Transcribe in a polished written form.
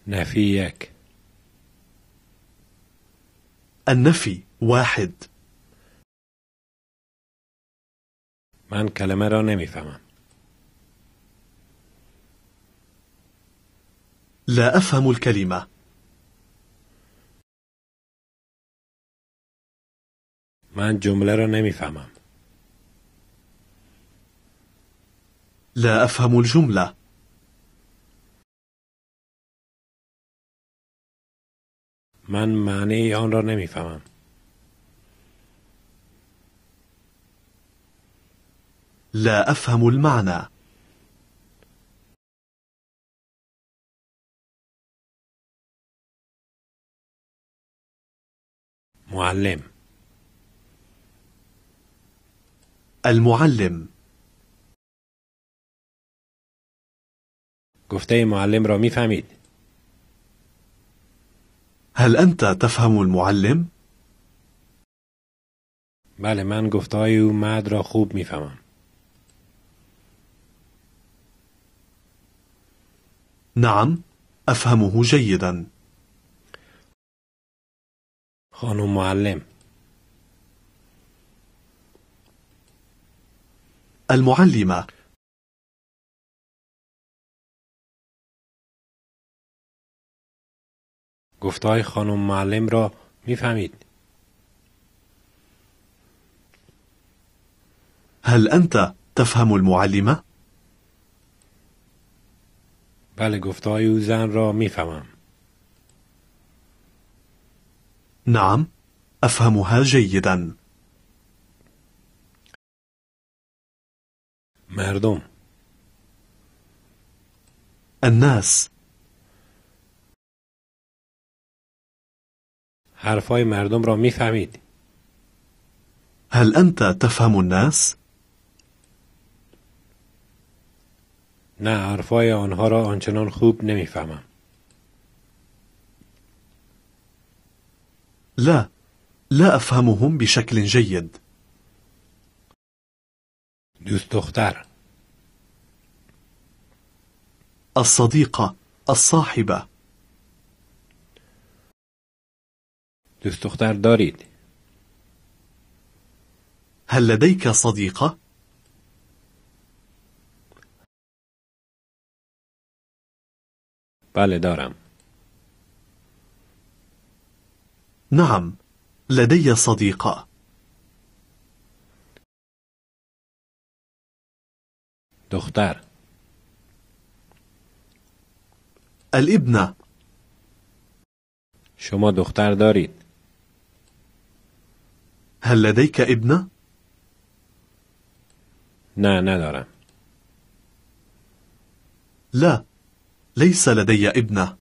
نفی یک. النفي 1. من کلمه را نمیفهمم. لا أفهم الكلمة. من جمله را نمیفهمم. لا أفهم الجملة. من معنی آن را نمیفهمم. لا أفهم المعنى. معلم. المعلم. گفته معلم را میفهمید؟ هل أنت تفهم المعلم؟ بله، من گفته‌های او مرد را خوب میفهمم. نعم، أفهمه جيدا. خانم معلم. المعلمة. گفته‌های خانم معلم را میفهمید؟ هل أنت تفهم المعلمة؟ بله، گفته‌های او زن را میفهمم. نعم، أفهمها جيدا. مردم. الناس. حرفهای مردم را میفهمید؟ هل أنت تفهم الناس؟ نه، حرفهای آنها را آنچنان خوب نمیفهمم. لا، لا أفهمهم بشكل جيد. دوست دختر. الصديقة، الصاحبة. دوست دختر دارید؟ هل لديك صديقة؟ بله دارم. نعم، لدي صديقة. دختر. الابنة. شما دختر دارید؟ هل لديك ابنة؟ نه، ندارم. لا، ليس لدي ابنة.